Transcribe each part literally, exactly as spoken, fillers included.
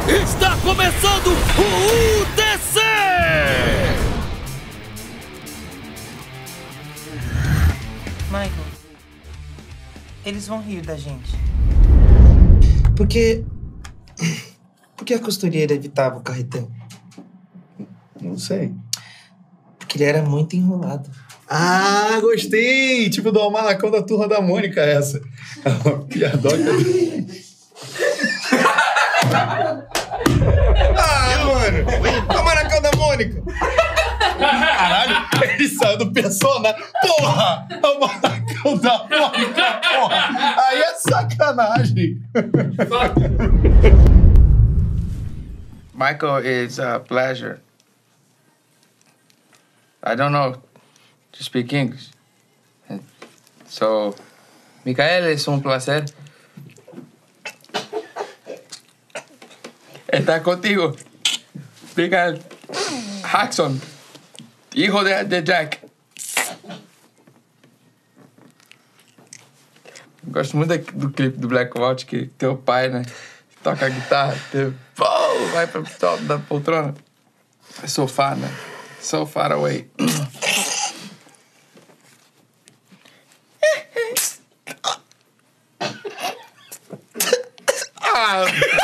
Está começando o U T C! Michael, eles vão rir da gente. Por que... Por que a costureira evitava o carretão? Não sei. Porque ele era muito enrolado. Ah, gostei! Tipo do Almanacão da Turma da Mônica, essa. É uma piadoca do... Ah, mano! Almanacão da Mônica! Caralho, ele saiu do personagem. Porra! Almanacão da Mônica, porra! Aí é sacanagem. Michael, it's a pleasure. I don't know to speak English. So, Michael, es un placer estar contigo. Michael Jackson, hijo de, de Jack. Gosto muito do clipe do Black Watch, que teu pai, né, toca a guitarra, teu, pô, vai pra top da poltrona. É sofá, né? So far away. Ah.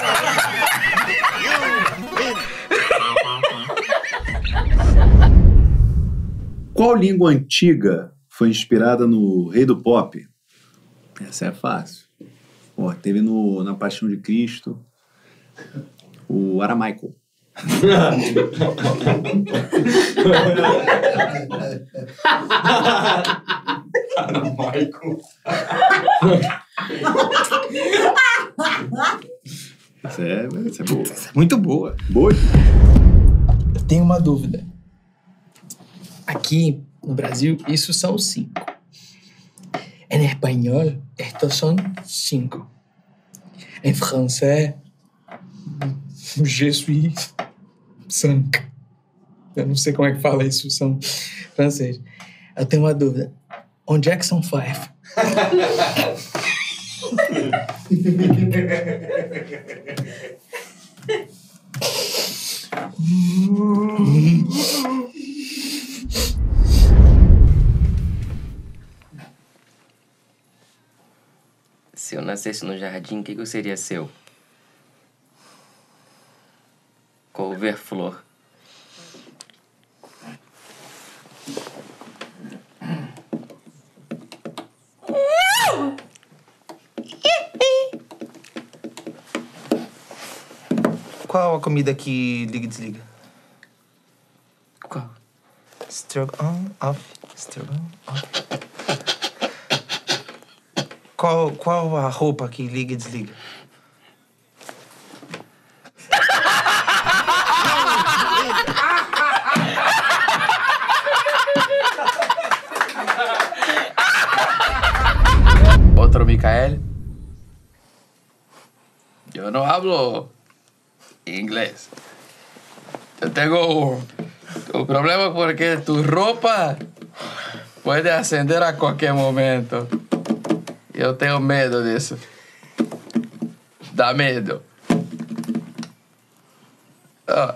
Qual língua antiga foi inspirada no Rei do Pop? Essa é fácil. Ó, teve no, na Paixão de Cristo o aramaico. Aramaico. Essa é, essa é boa. Essa é muito boa. Boa. Eu tenho uma dúvida. Aqui no Brasil, isso são cinco. Em espanhol, estes são cinco. Em francês, je suis cinq. Eu não sei como é que fala isso, são francês. Eu tenho uma dúvida. Onde é que são five? Se eu nascesse no jardim, o que, que eu seria seu? Couve-flor. Qual a comida que liga e desliga? Qual? Stroganoff. Stroganoff. Qual, qual a roupa que liga e desliga? Outro Michael. Yo no hablo inglés. Yo tengo un, un problema porque tu ropa puede ascender a cualquier momento. Eu tenho medo disso. Dá medo. Oh.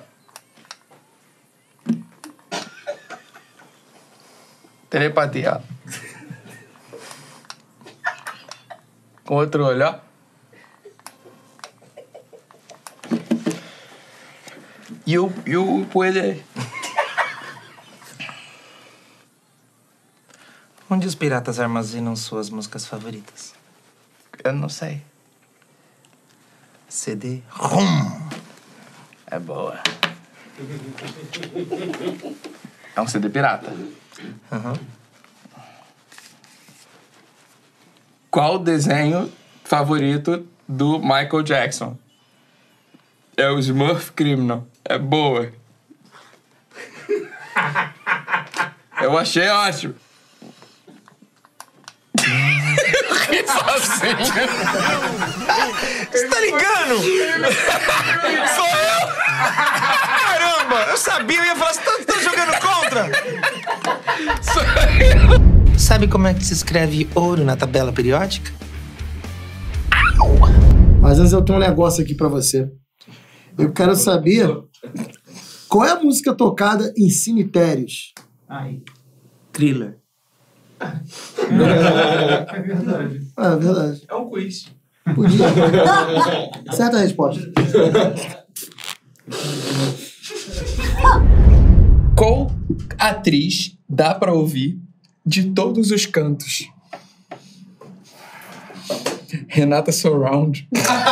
Telepatia. Com outro olhar. You, you puede... Onde os piratas armazenam suas músicas favoritas? Eu não sei. C D ROM. É boa. É um C D pirata. Uhum. Qual o desenho favorito do Michael Jackson? É o Smurf Criminal. É boa. Eu achei ótimo. Sozinho. Você tá ligando? Sou eu! Caramba! Eu sabia, eu ia falar, você tá, tá jogando contra? Sou eu! Sabe como é que se escreve ouro na tabela periódica? Mas antes eu tenho um negócio aqui pra você. Eu quero saber qual é a música tocada em cemitérios. Ai. Thriller. É verdade. É verdade. É um quiz. Podia. Certa resposta. Qual atriz dá pra ouvir de todos os cantos? Renata Surround.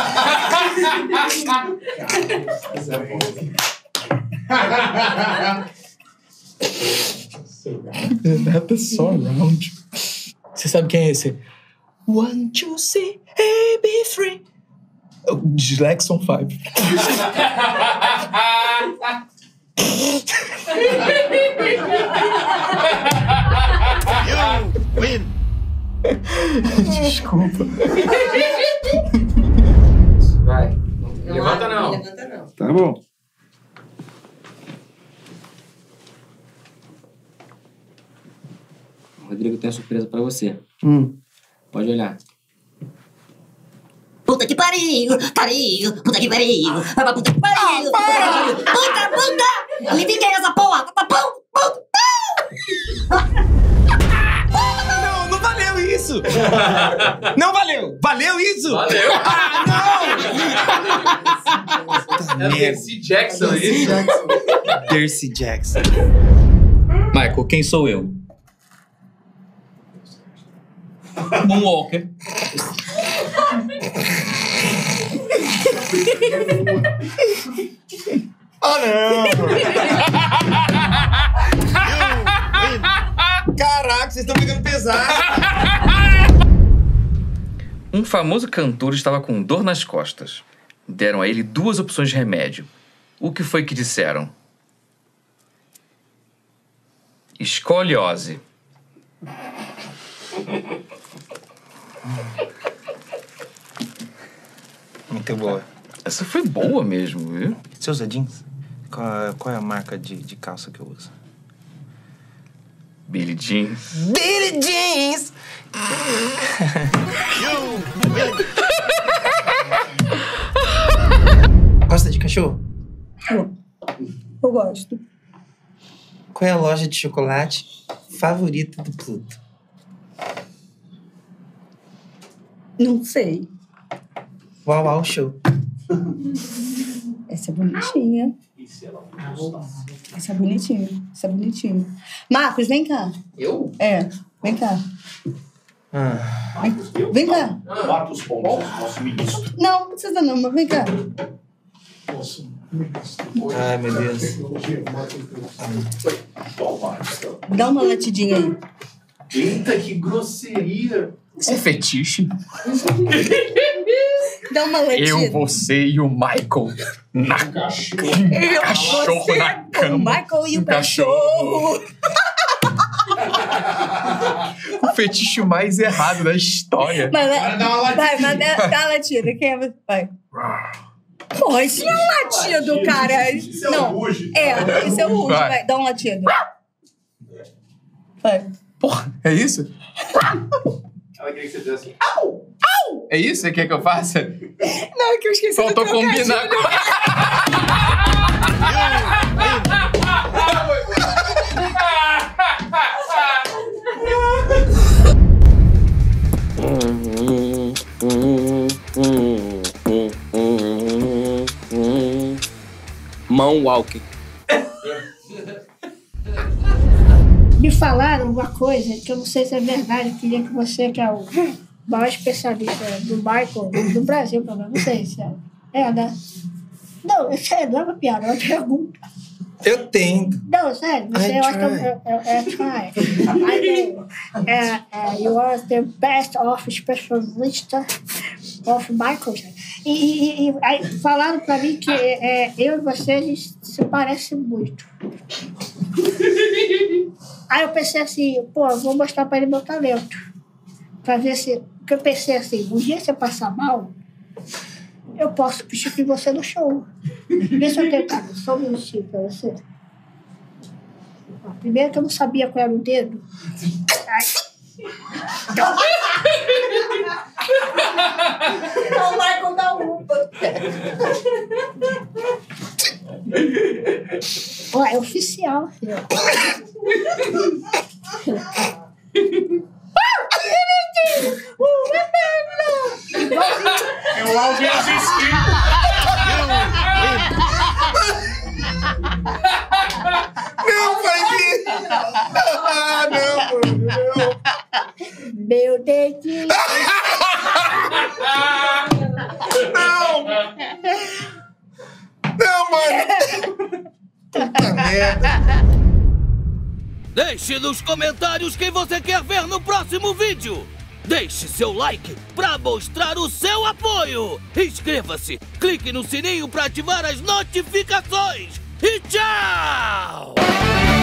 Renata Surround. Você sabe quem é esse? One, two, three, A, B, three. Jackson five. You win. Desculpa. Vai. Não levanta não. Não levanta não. Tá bom. Rodrigo tem uma surpresa pra você. Hum. Pode olhar. Puta que pariu, pariu, puta que pariu, puta que pariu, puta, puta, puta, aliviei essa porra, puta, puta, Não, não valeu isso! Não valeu! Valeu isso? Valeu! Ah, não! É Percy Jackson, isso? Percy Jackson. Michael, quem sou eu? Moonwalker. Oh, não! Caraca, vocês estão pegando pesado! Um famoso cantor estava com dor nas costas. Deram a ele duas opções de remédio. O que foi que disseram? Escoliose. Muito boa. Essa foi boa mesmo, viu? Você usa jeans? Qual, qual é a marca de, de calça que eu uso? Billie Jeans. Billie Jeans! Gosta de cachorro? Eu, eu gosto. Qual é a loja de chocolate favorita do Pluto? Não sei. Uau, uau, show. Essa é bonitinha. Essa é bonitinha. Essa é bonitinha. Marcos, vem cá. Eu? É, vem cá. Ah. Vem, vem cá. Marcos Pontes, nosso ministro. Não, não precisa não, mas vem cá. Ai, meu Deus. Dá uma latidinha aí. Eita, que grosseria. Isso é fetiche? Dá uma latida. Eu, você e o Michael na cachorro, Eu, cachorro você, na cama. O Michael e o cachorro. O fetiche mais errado da história. Mas, vai, vai, mas dá, dá uma latida. Quem é? Vai. Porra, isso não é um latido, cara. Isso é não. um ruge. É, isso é um ruge. Vai. Vai, dá um latido. Vai. Porra, é isso? Ela queria que você fizesse assim. Au! Au! É isso que você quer que eu faça? Não, é que eu esqueci do Faltou trocadilho. combinar com... Moonwalking. Me falaram uma coisa que eu não sei se é verdade. Eu queria que você, que é o maior especialista do Michael do Brasil, pelo menos, não sei se é. É, né? Não, sério, não é uma piada, é uma pergunta. Eu tento. Não, sério, você, I eu acho que try. é, é, é try. I know. É, é, you are the best of specialist of Michael. E, e, e aí falaram pra mim que é, eu e você, a gente se parece muito. Aí eu pensei assim, pô, eu vou mostrar pra ele meu talento. Pra ver se... Porque eu pensei assim, um dia você passar mal, eu posso substituir você no show. Vê se eu tenho cara, só um minutinho pra você. Ó, primeiro que eu não sabia qual era o dedo. Aí... Não vai contar um. Ó, é oficial, filho. É o Alvin assistindo. Não, vai vir! Ah, não, mano, não. Meu dedinho. Não! Não, mano! Puta merda! Deixe nos comentários quem você quer ver no próximo vídeo. Deixe seu like para mostrar o seu apoio. Inscreva-se, clique no sininho para ativar as notificações. E tchau!